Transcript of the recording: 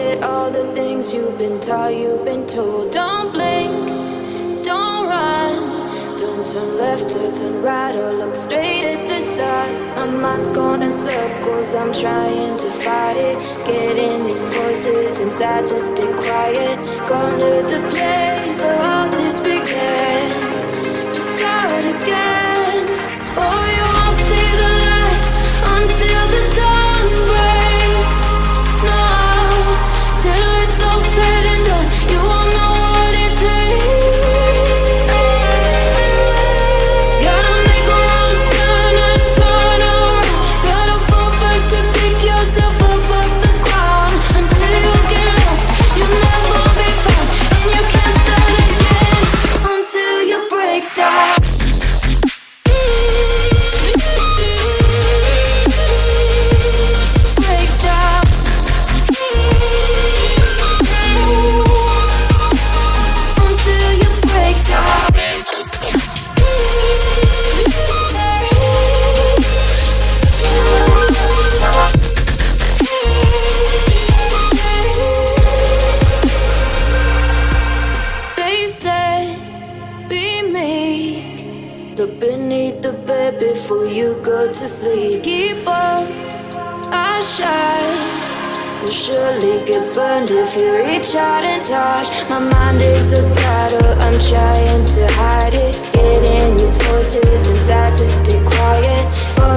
forget all the things you've been taught, you've been told. Don't blink, don't run, don't turn left or turn right or look straight at the sun. My mind's going in circles, I'm trying to fight it. Getting these voices inside to stay quiet. Going to the place where all this began. Just start again. Oh, you won't see the light until the dawn breaks. No, till it's all said and done, you won't know what it takes. Gotta make a wrong turn and turn around. Gotta fall first to pick yourself up off the ground. Until you get lost, you'll never be found. And you can't start again until you break down. Look beneath the bed before you go to sleep. Keep on, I shine. You'll surely get burned if you reach out and touch. My mind is a battle, I'm trying to hide it. Getting these voices inside to stay quiet.